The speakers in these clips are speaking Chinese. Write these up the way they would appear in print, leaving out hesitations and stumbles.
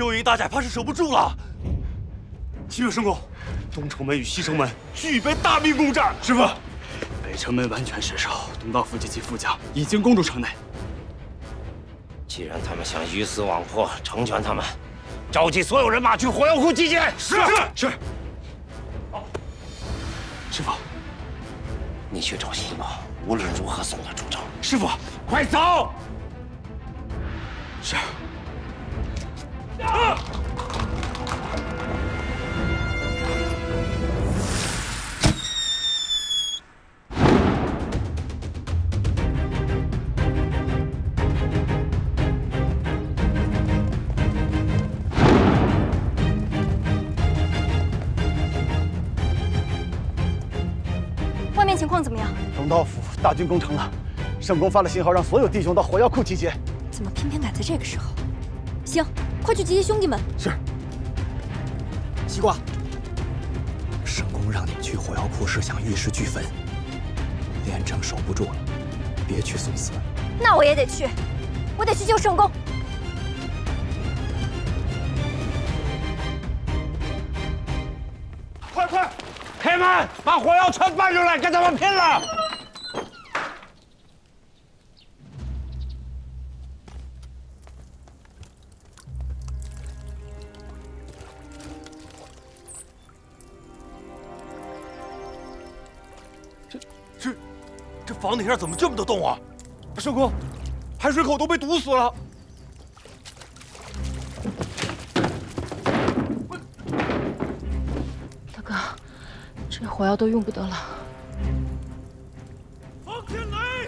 就一大寨怕是守不住了。 启禀圣公，东城门与西城门俱被大兵攻占。师傅，北城门完全失守，东道府及其副将已经攻入城内。 既然他们想鱼死网破，成全他们，召集所有人马去火药库集结。 是。师傅， 你去找西瓜，无论如何送他出城。 师傅， 快走！ 是。 外面情况怎么样？ 东道府大军攻城了，圣公发了信号，让所有弟兄到火药库集结。 怎么偏偏赶在这个时候？行，快去集结兄弟们。 是。 西瓜，圣公让你们去火药库是想玉石俱焚，连城守不住了，别去送死。 那我也得去，我得去救圣公。 快！开门，把火药全搬出来，跟他们拼了！ 这房顶上怎么这么多洞啊？ 圣公，排水口都被堵死了。 大哥，这火药都用不得了。 方天雷！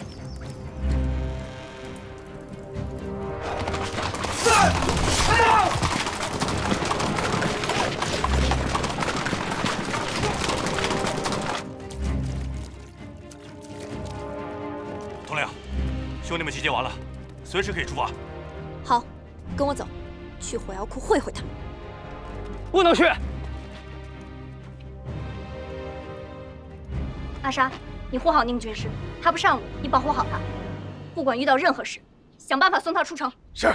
统领，兄弟们集结完了，随时可以出发。 好，跟我走，去火药库会会他。 不能去。 阿莎，你护好宁军师，他不上路，你保护好他。不管遇到任何事，想办法送他出城。 是。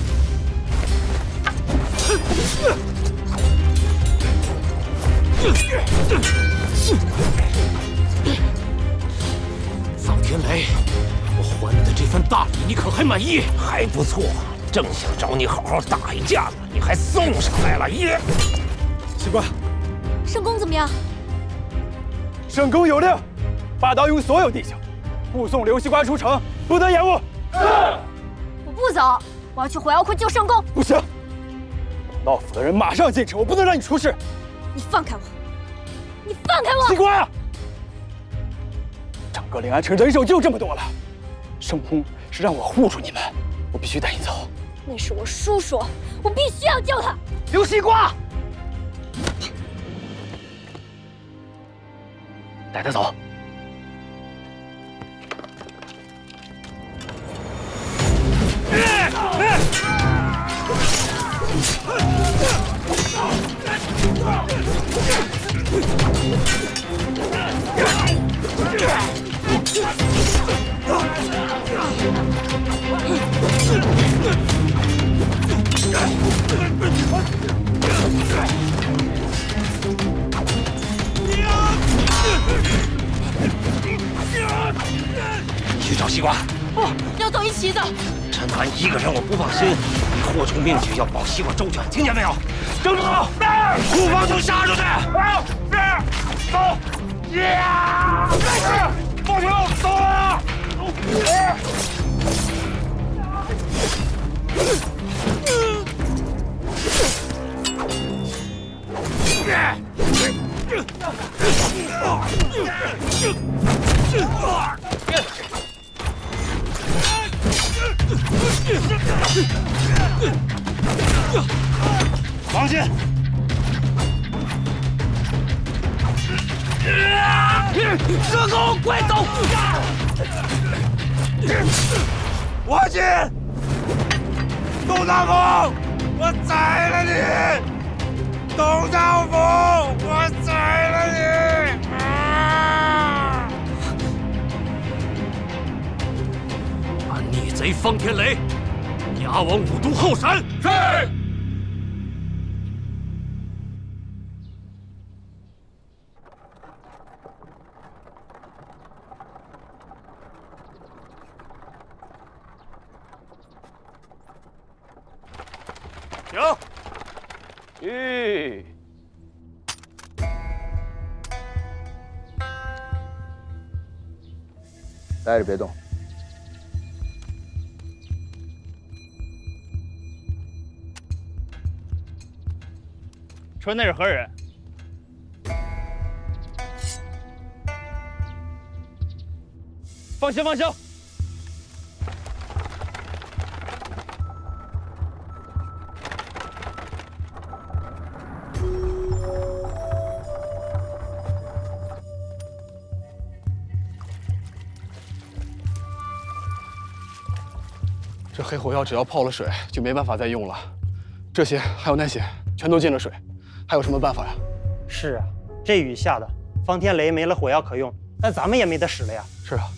方天雷，我还你的这份大礼，你可还满意？还不错，正想找你好好打一架呢，你还送上来了耶！ 西瓜， 圣公怎么样？ 圣公有令，把刀拥所有弟兄护送刘西瓜出城，不得延误。 我不走，我要去火药库救圣公。 不行，东道府的人马上进城，我不能让你出事。 你放开我！你放开我！ 西瓜，整个临安城人手就这么多了，圣公是让我护住你们，我必须带你走。 那是我叔叔，我必须要救他。 刘西瓜，带他走。 去找西瓜。 不要走，一起走。 陈凡一个人我不放心，你豁出命去要保西瓜周全，听见没有？郑总，护房就杀出去！走！呀！不行，走啊！放心。蛇公，快走！我去，董大夫，我宰了你！董大夫，我宰了你！把逆贼方天雷押往五都后山。是。 停！ 吁！待着别动。 车内是何人？放行，放行。这黑火药只要泡了水，就没办法再用了。这些还有那些，全都进了水，还有什么办法呀？ 是啊，这雨下的，方天雷没了火药可用，那咱们也没得使了呀。 是啊。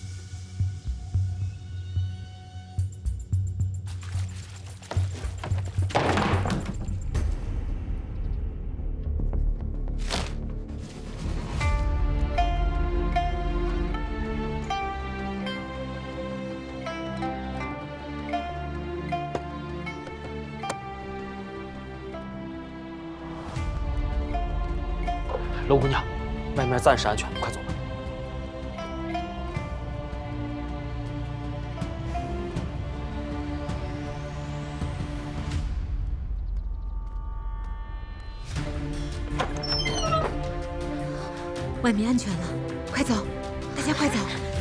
龙姑娘，外面暂时安全，快走吧。 外面安全了，快走，大家快走！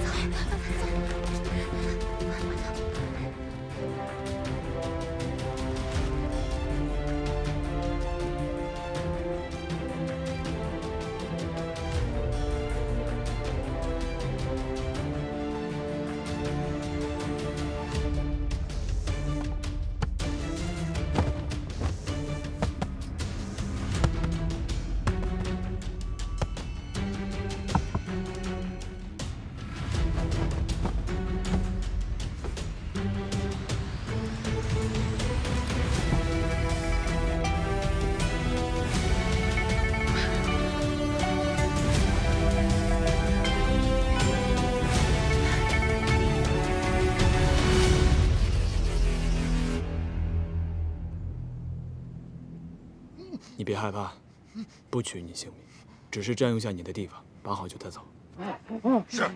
你别害怕，不取你性命，只是占用下你的地方，绑好就带走。 是。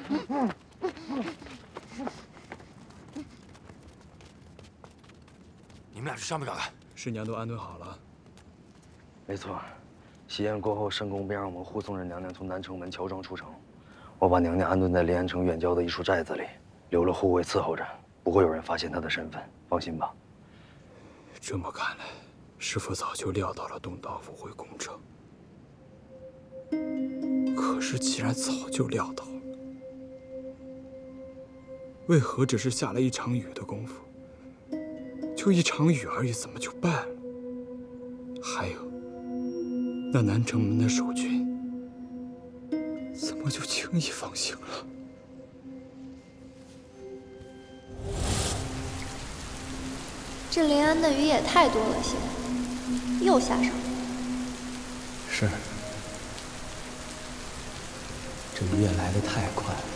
你们俩去上面看看。 师娘都安顿好了。 没错，喜宴过后，圣公便让我们护送着娘娘从南城门乔装出城。我把娘娘安顿在临安城远郊的一处寨子里，留了护卫伺候着，不会有人发现她的身份，放心吧。 这么看来，师父早就料到了东道府会攻城。可是既然早就料到了，为何只是下了一场雨的功夫，就一场雨而已，怎么就败了？还有，那南城门的守军，怎么就轻易放行了？ 这临安的雨也太多了些，又下上了。 是，这雨也来得太快了。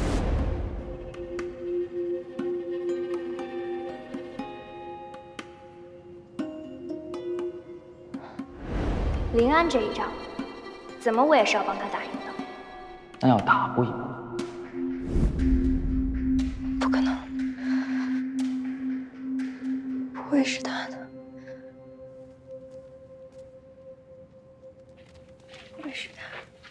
临安这一仗，怎么我也是要帮他打赢的。 那要打不赢， 不可能，不会是他的，不会是他。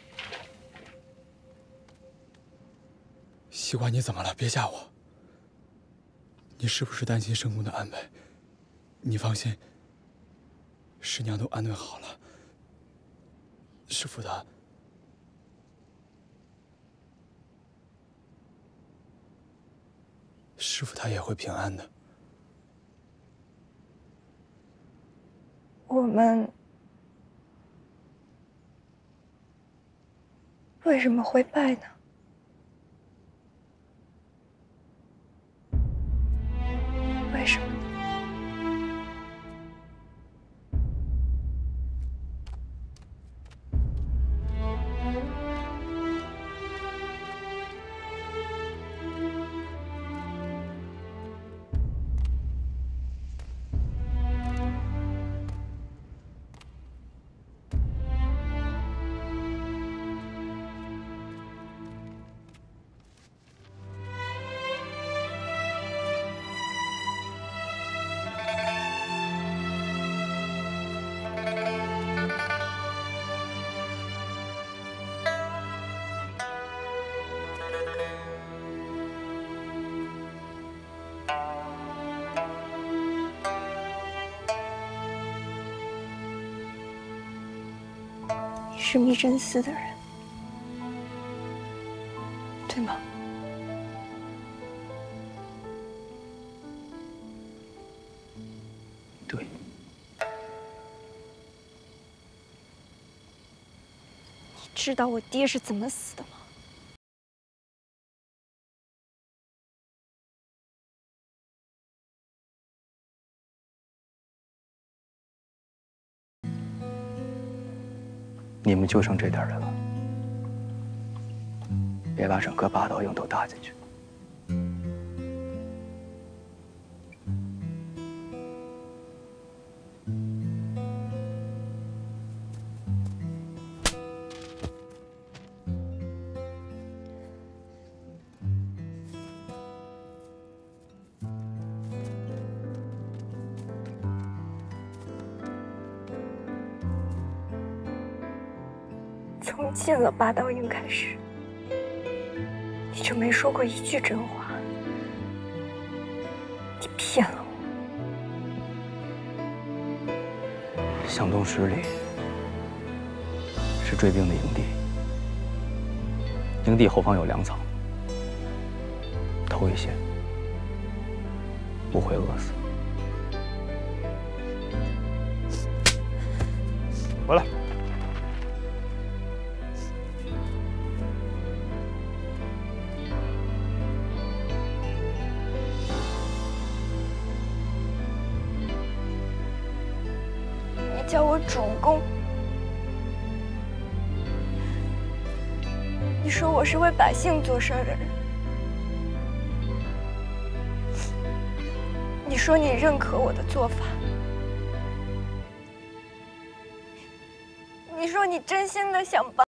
西瓜，你怎么了？别吓我。你是不是担心圣公的安危？你放心，师娘都安顿好了。师父他，师父他也会平安的。 我们为什么会败呢？为什么？ 是密真寺的人，对吗？ 对。 你知道我爹是怎么死的吗？ 你们就剩这点人了，别把整个八道营都搭进去。 从进了八道营开始，你就没说过一句真话。你骗了我。 向东10里是追兵的营地，营地后方有粮草，偷一些，不会饿死。 回来。 叫我主公，你说我是为百姓做事的人，你说你认可我的做法，你说你真心的想帮。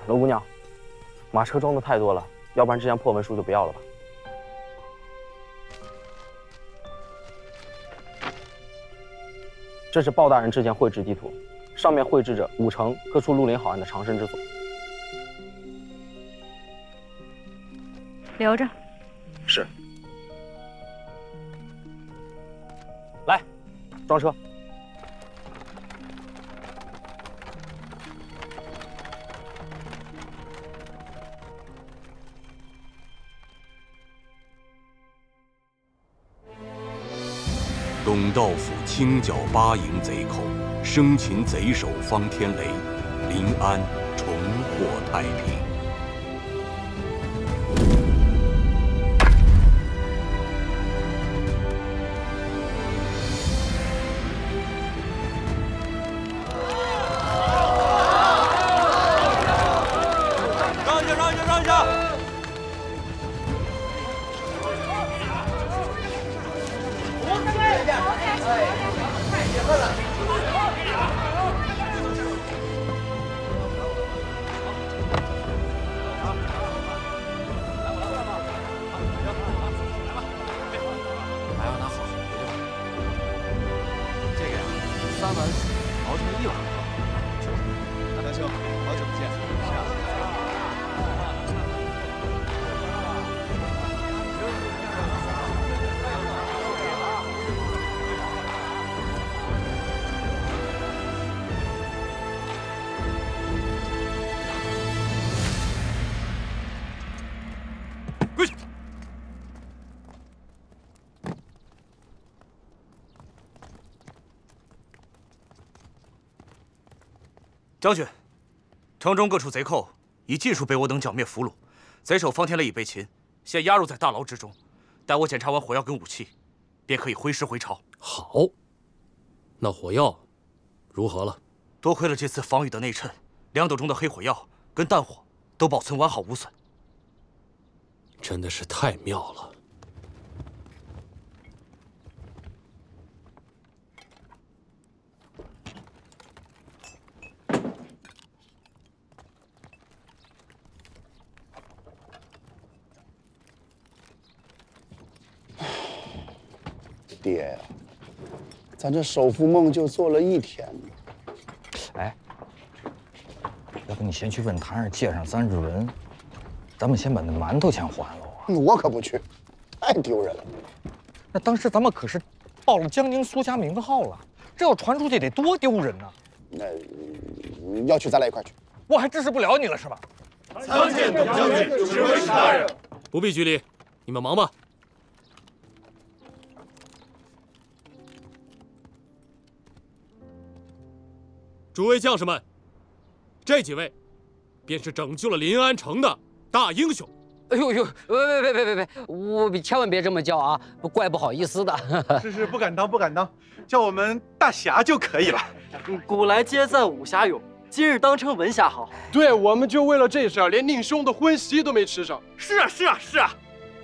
罗姑娘，马车装的太多了，要不然这箱破文书就不要了吧。这是鲍大人之前绘制地图，上面绘制着5城各处绿林好汉的藏身之所。 留着。 是。来，装车。 董道府清剿8营贼寇，生擒贼首方天雷，临安重获太平。 让一下！ 将军，城中各处贼寇已尽数被我等剿灭俘虏，贼首方天雷已被擒，现押入在大牢之中。待我检查完火药跟武器，便可以挥师回朝。 好，那火药如何了？ 多亏了这次防御的内衬，两斗中的黑火药跟弹火都保存完好无损。 真的是太妙了。 爹呀，咱这首富梦就做了1天。 哎，要不你先去问谭二借上30文，咱们先把那馒头钱还了。 我可不去，太丢人了。 那当时咱们可是报了江宁苏家名号了，这要传出去得多丢人呐！ 那要去，咱俩一块去。 我还支持不了你了是吧？ 参见董将军，指挥使大人。 不必拘礼，你们忙吧。 诸位将士们，这几位便是拯救了临安城的大英雄。 哎呦呦，别，我千万别这么叫啊，怪不好意思的。 是，不敢当，不敢当，叫我们大侠就可以了。 古来皆赞武侠勇，今日当称文侠好。 对，我们就为了这事儿，连宁兄的婚席都没吃上。是啊。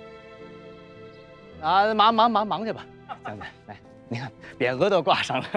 啊，忙去吧，将军，来，你看匾额都挂上了。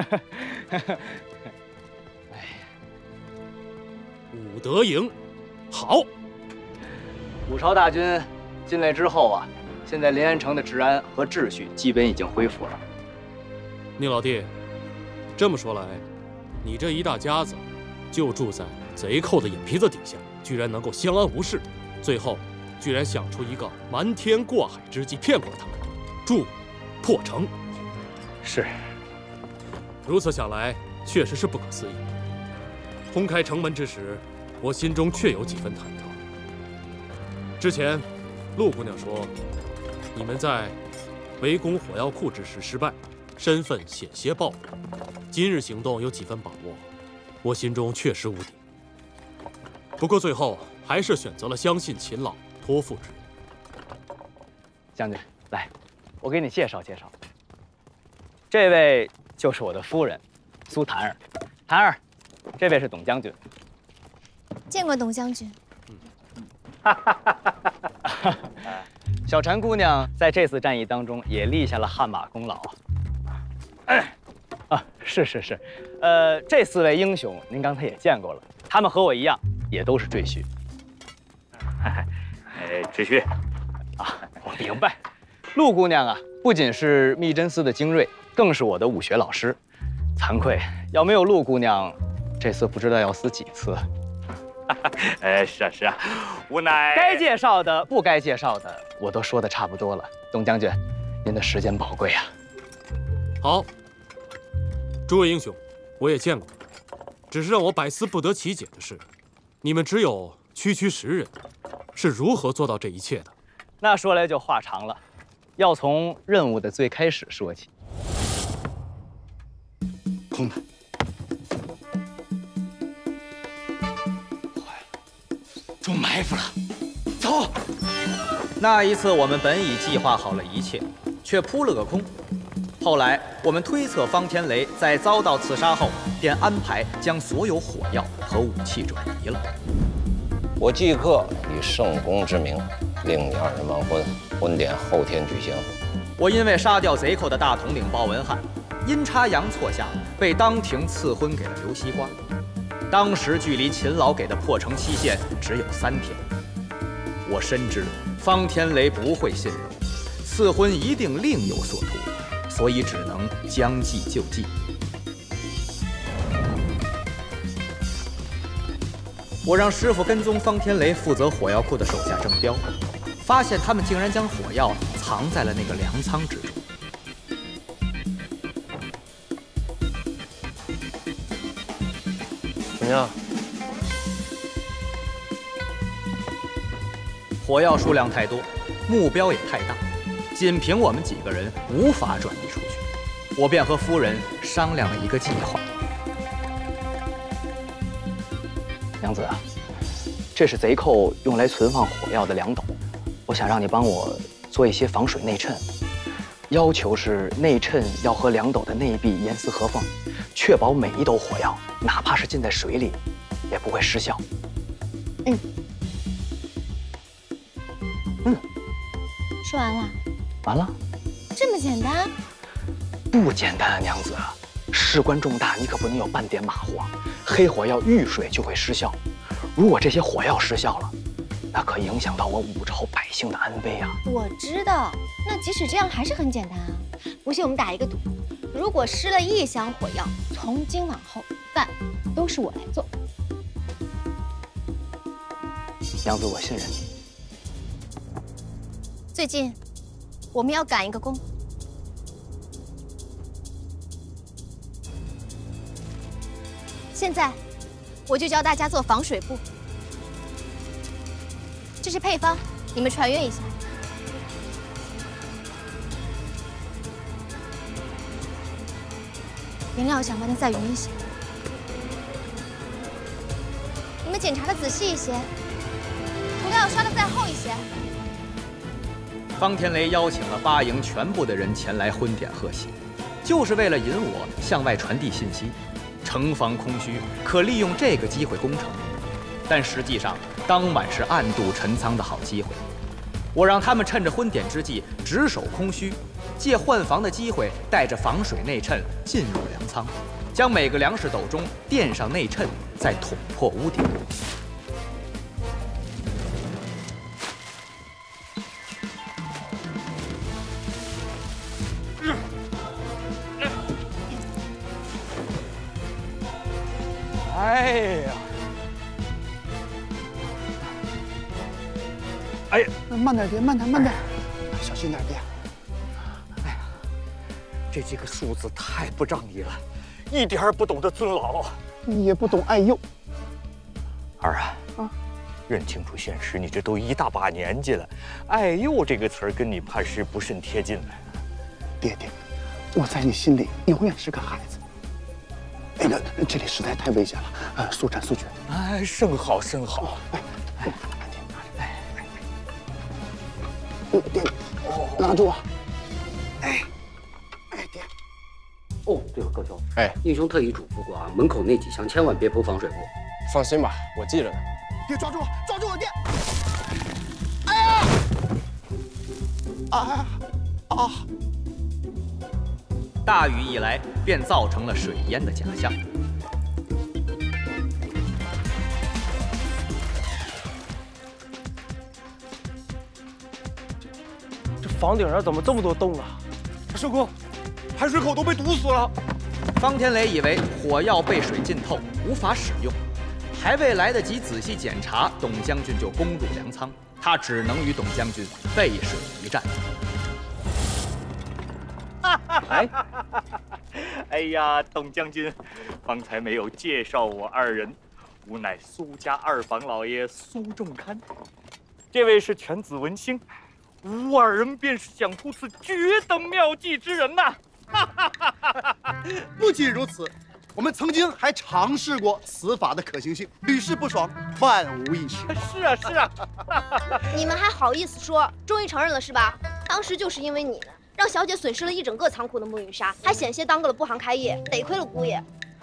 武德营，好。 武朝大军进来之后啊，现在临安城的治安和秩序基本已经恢复了。 宁老弟，这么说来，你这一大家子就住在贼寇的眼皮子底下，居然能够相安无事，最后居然想出一个瞒天过海之计骗过了他们，助破城。 是。 如此想来，确实是不可思议。轰开城门之时，我心中确有几分忐忑。之前，陆姑娘说，你们在围攻火药库之时失败，身份险些暴露。今日行动有几分把握，我心中确实无底。不过最后还是选择了相信秦老，托付之人。 将军，来，我给你介绍介绍。这位就是我的夫人，苏檀儿。檀儿。 这位是董将军， 见过董将军。 小婵姑娘在这次战役当中也立下了汗马功劳。是，这4位英雄您刚才也见过了，他们和我一样， 也都是赘婿。 赘婿啊，我明白。陆姑娘啊，不仅是密侦司的精锐，更是我的武学老师。惭愧，要没有陆姑娘，这次不知道要死几次。 是啊，无奈该介绍的、不该介绍的，我都说的差不多了。董将军，您的时间宝贵啊。 好，诸位英雄，我也见过，只是让我百思不得其解的是，你们只有区10人，是如何做到这一切的？ 那说来就话长了，要从任务的最开始说起。 空的。中埋伏了，走！ 那一次，我们本已计划好了一切，却扑了个空。后来，我们推测方天雷在遭到刺杀后，便安排将所有火药和武器转移了。 我即刻以圣公之名，令你2人完婚，婚典后天举行。 我因为杀掉贼寇的大统领鲍文翰，阴差阳错下被当庭赐婚给了刘西瓜。当时距离秦老给的破城期限只有3天，我深知方天雷不会信任我，赐婚一定另有所图，所以只能将计就计。我让师傅跟踪方天雷负责火药库的手下郑彪，发现他们竟然将火药藏在了那个粮仓之中。 怎么样？ 火药数量太多，目标也太大，仅凭我们几个人无法转移出去。我便和夫人商量了一个计划。娘子，这是贼寇用来存放火药的粮斗，我想让你帮我做一些防水内衬，要求是内衬要和粮斗的内壁严丝合缝，确保每一斗火药，哪怕是浸在水里，也不会失效。 说完了。 完了？ 这么简单？ 不简单啊，娘子，事关重大，你可不能有半点马虎啊！黑火药遇水就会失效，如果这些火药失效了，那可影响到我武朝百姓的安危啊！ 我知道，那即使这样还是很简单啊。不信我们打一个赌，如果失了1箱火药，从今往后饭都是我来做。 娘子，我信任你。 最近我们要赶一个工，现在我就教大家做防水布。这是配方，你们传阅一下。颜料想帮它再匀一些，你们检查的仔细一些，涂料刷的再厚一些。 方天雷邀请了8营全部的人前来婚典贺喜，就是为了引我向外传递信息，城防空虚，可利用这个机会攻城。但实际上，当晚是暗度陈仓的好机会。我让他们趁着婚典之际直守空虚，借换防的机会，带着防水内衬进入粮仓，将每个粮食斗中垫上内衬，再捅破屋顶。 哎呀！哎呀，慢点，爹，慢点，慢点，小心点，爹。 哎呀，这几个数字太不仗义了，一点儿不懂得尊老， 也不懂爱幼。 儿啊，认清楚现实，你这都一大把年纪了，爱幼这个词儿跟你怕是不甚贴近了。 爹，我在你心里永远是个孩子。那个，这里实在太危险了，速战速决。 哎，甚好，甚好。 爹，拿住啊！爹。 哦，对了，高俅，英雄特意嘱咐过啊，门口那几箱千万别铺防水布。 放心吧，我记着呢。 爹，抓住我，抓住我，爹！哎呀！啊！ 大雨一来，便造成了水淹的假象。 房顶上怎么这么多洞啊？ 圣公，排水口都被堵死了。 方天雷以为火药被水浸透，无法使用，还未来得及仔细检查，董将军就攻入粮仓，他只能与董将军背水一战。 哎呀，董将军，方才没有介绍我二人，吾乃苏家二房老爷苏仲堪，这位是犬子文兴，吾二人便是想出此绝等妙计之人呐！ 不仅如此，我们曾经还尝试过此法的可行性，屡试不爽，万无一失。 是啊，是啊。 你们还好意思说？终于承认了是吧？当时就是因为你们，让小姐损失了一整个仓库的沐浴纱，还险些耽搁了布行开业，得亏了姑爷。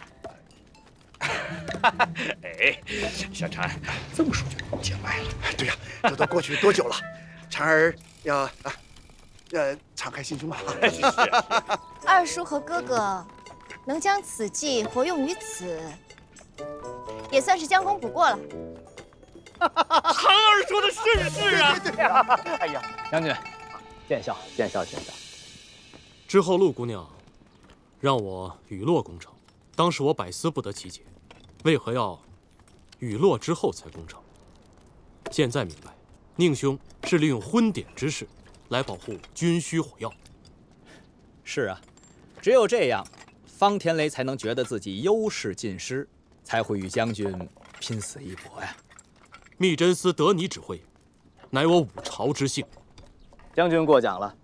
哎，小婵，这么说就不见外了。 对呀，这都过去多久了？婵儿要敞开心胸吧。 二叔和哥哥能将此计活用于此，也算是将功补过了。 韩儿说的甚是啊！ 对呀。 哎呀， 将军，见笑，见笑，见笑。 之后，陆姑娘让我雨落攻城，当时我百思不得其解，为何要雨落之后才攻城？现在明白，宁兄是利用昏点之势来保护军需火药。 是啊，只有这样，方天雷才能觉得自己优势尽失，才会与将军拼死一搏呀。 密侦司得你指挥，乃我武朝之幸。 将军过奖了。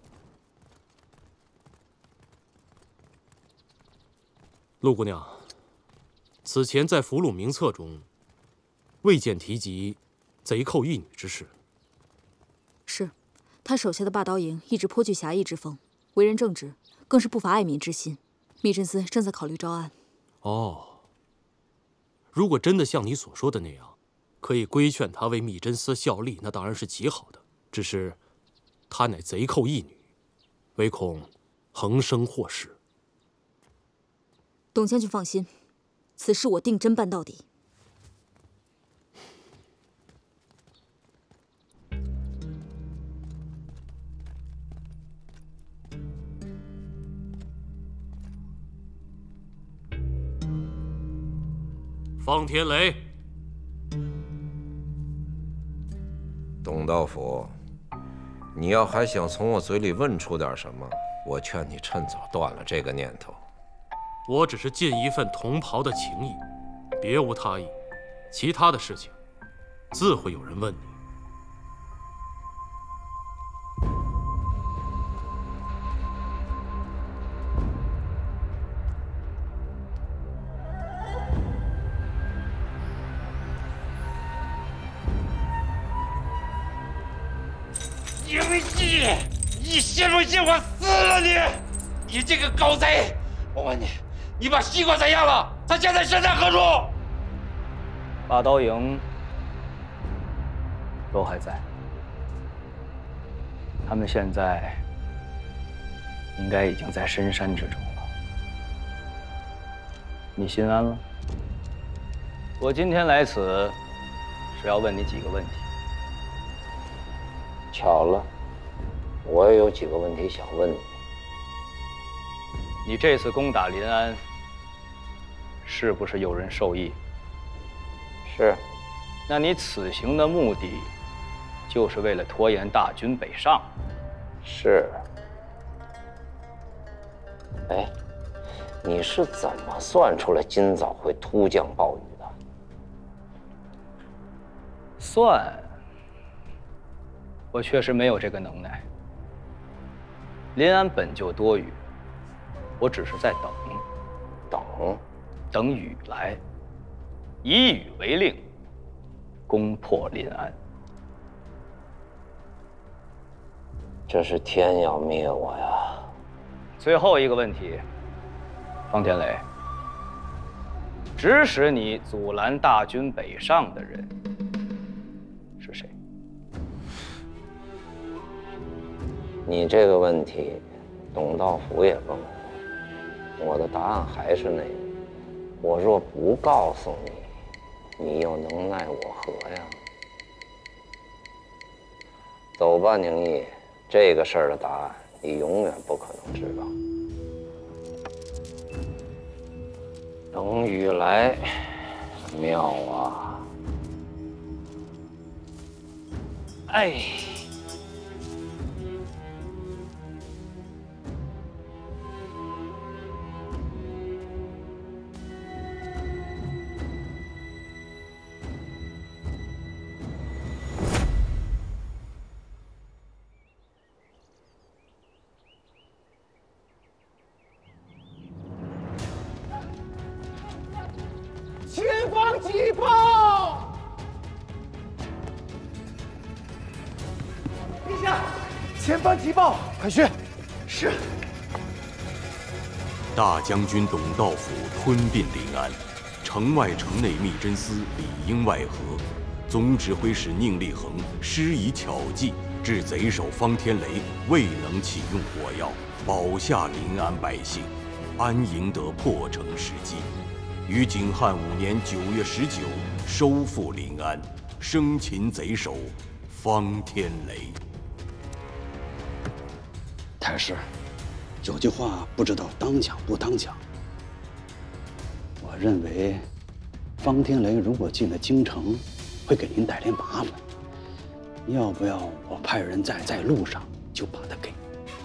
陆姑娘，此前在俘虏名册中，未见提及贼寇一女之事。 是，他手下的霸刀营一直颇具侠义之风，为人正直，更是不乏爱民之心。密侦司正在考虑招安。 哦，如果真的像你所说的那样，可以规劝他为密侦司效力，那当然是极好的。只是，他乃贼寇一女，唯恐横生祸事。 董将军放心，此事我定侦办到底。 方天雷， 董道府，你要还想从我嘴里问出点什么，我劝你趁早断了这个念头。 我只是尽一份同袍的情谊，别无他意。其他的事情，自会有人问你。 英毅，你信不信我撕了你？你这个狗贼！我问你，你把西瓜怎样了？他现在身在何处？ 霸刀营都还在，他们现在应该已经在深山之中了。你心安了？我今天来此是要问你几个问题。 巧了，我也有几个问题想问你。 你这次攻打临安，是不是有人受益？ 是。 那你此行的目的，就是为了拖延大军北上？ 是。哎，你是怎么算出来今早会突降暴雨的？ 算，我确实没有这个能耐。临安本就多雨，我只是在等雨来，以雨为令，攻破临安。 这是天要灭我呀！ 最后一个问题，方天雷，指使你阻拦大军北上的人是谁？ 你这个问题，董道府也问我，我的答案还是那个：我若不告诉你，你又能奈我何呀？走吧，宁毅， 这个事儿的答案，你永远不可能知道。等雨来，妙啊！哎。 前方急报！陛下，前方急报！ 快去！ 是。 大将军董道甫吞并临安，城外城内密侦司里应外合，总指挥使宁立恒施以巧计，致贼首方天雷未能启用火药，保下临安百姓，安赢得破城时机。 于景汉5年9月19收复临安，生擒贼首方天雷。 太师，有句话不知道当讲不当讲。我认为，方天雷如果进了京城，会给您带来麻烦。要不要我派人在路上就把他给？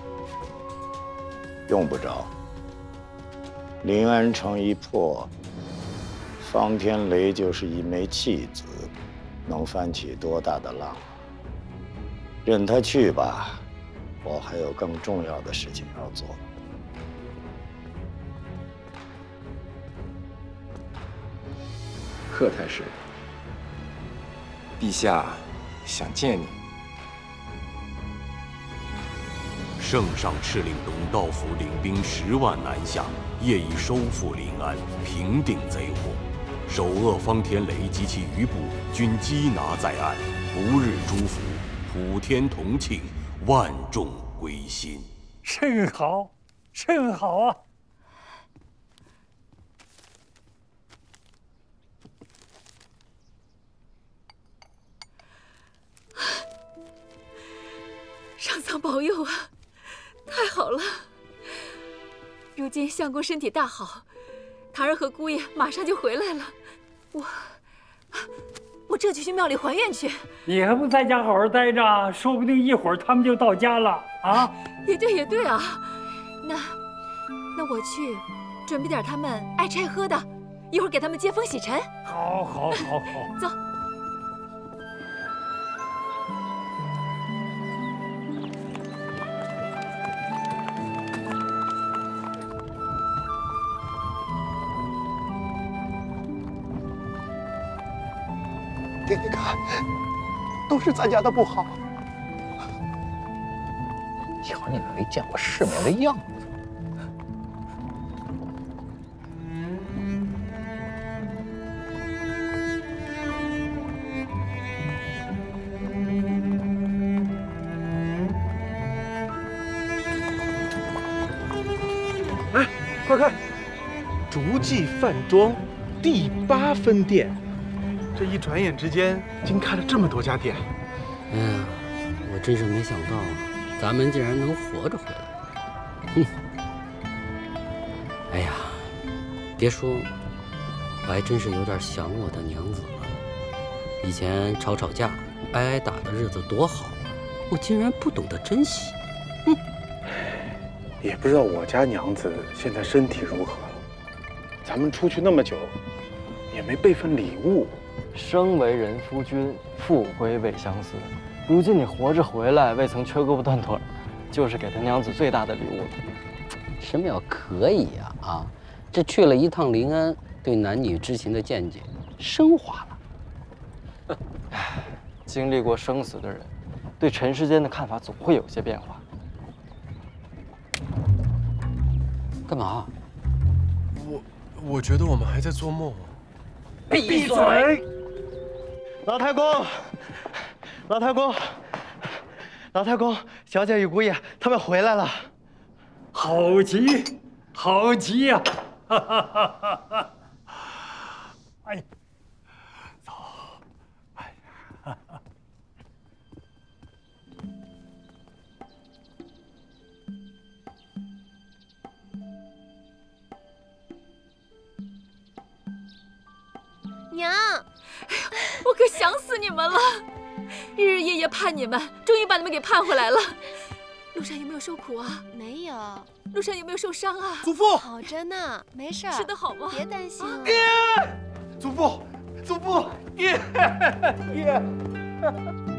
用不着。临安城一破。 方天雷就是一枚弃子，能翻起多大的浪？任他去吧，我还有更重要的事情要做。 贺太师，陛下想见你。 圣上敕令董道甫领兵10万南下，业已收复临安，平定贼祸。 首恶方天雷及其余部均缉拿在案，不日诸福，普天同庆，万众归心。 甚好，甚好啊！ 上苍保佑啊！太好了！如今相公身体大好，堂儿和姑爷马上就回来了。 我这就去庙里还愿去。 你还不在家好好待着，说不定一会儿他们就到家了啊！ 也对，也对啊。那我去准备点他们爱吃爱喝的，一会儿给他们接风洗尘。 好，好，好，好， 走。 爹，你看，都是咱家的不好。 瞧你那没见过世面的样子。 哎，快看，竹记饭庄第8分店。 这一转眼之间，竟开了这么多家店。 哎呀，我真是没想到，咱们竟然能活着回来。哼！哎呀，别说，我还真是有点想我的娘子了。以前吵架、挨打的日子多好啊，我竟然不懂得珍惜。哼！ 也不知道我家娘子现在身体如何。咱们出去那么久，也没备份礼物。 生为人夫君，复归未相思。如今你活着回来，未曾缺胳膊断腿，就是给他娘子最大的礼物了。 神庙可以呀啊！这去了一趟临安，对男女之情的见解升华了。 经历过生死的人，对尘世间的看法总会有些变化。 干嘛？ 我觉得我们还在做梦。 闭嘴！ 老太公，老太公，老太公，小姐与姑爷他们回来了。 好极，好极呀！哈哈哈哈哈！哎，走，哎呀！ 娘， 我可想死你们了，日日夜夜盼你们，终于把你们给盼回来了。路上有没有受苦啊？ 没有。 路上有没有受伤啊？ 祖父好着呢，没事。 吃得好吗？ 别担心了。 祖父，祖父，爹。